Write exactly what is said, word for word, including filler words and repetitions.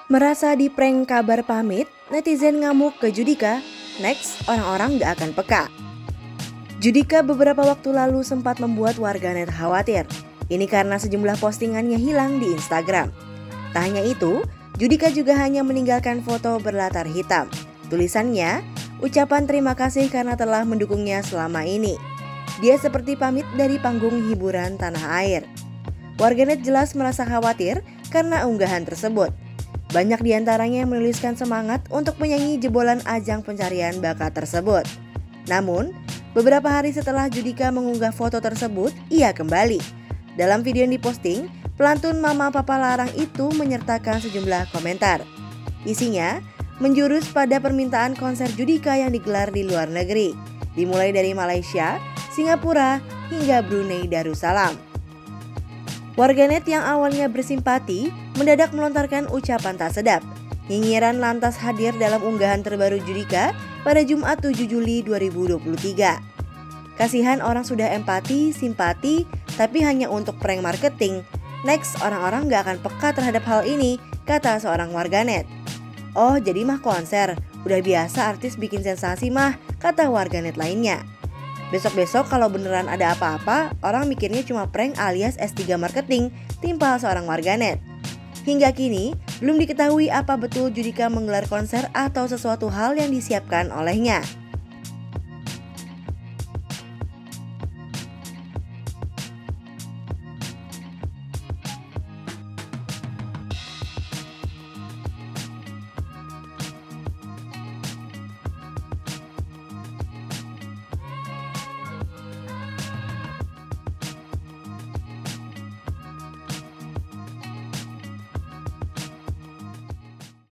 Merasa di prank kabar pamit, netizen ngamuk ke Judika, next orang-orang gak akan peka. Judika beberapa waktu lalu sempat membuat warganet khawatir. Ini karena sejumlah postingannya hilang di Instagram. Tak hanya itu, Judika juga hanya meninggalkan foto berlatar hitam. Tulisannya, ucapan terima kasih karena telah mendukungnya selama ini. Dia seperti pamit dari panggung hiburan tanah air. Warganet jelas merasa khawatir karena unggahan tersebut. Banyak diantaranya menuliskan semangat untuk menyanyi jebolan ajang pencarian bakat tersebut. Namun, beberapa hari setelah Judika mengunggah foto tersebut, ia kembali. Dalam video yang diposting, pelantun Mama Papa Larang itu menyertakan sejumlah komentar. Isinya menjurus pada permintaan konser Judika yang digelar di luar negeri, dimulai dari Malaysia, Singapura, hingga Brunei Darussalam. Warganet yang awalnya bersimpati mendadak melontarkan ucapan tak sedap. Nyinyiran lantas hadir dalam unggahan terbaru Judika pada Jumat tujuh Juli dua ribu dua puluh tiga. Kasihan orang sudah empati, simpati, tapi hanya untuk prank marketing. Next, orang-orang gak akan peka terhadap hal ini, kata seorang warganet. Oh, jadi mah konser, udah biasa artis bikin sensasi mah, kata warganet lainnya. Besok-besok kalau beneran ada apa-apa, orang mikirnya cuma prank alias S tiga marketing, timpal seorang warganet. Hingga kini, belum diketahui apa betul Judika menggelar konser atau sesuatu hal yang disiapkan olehnya.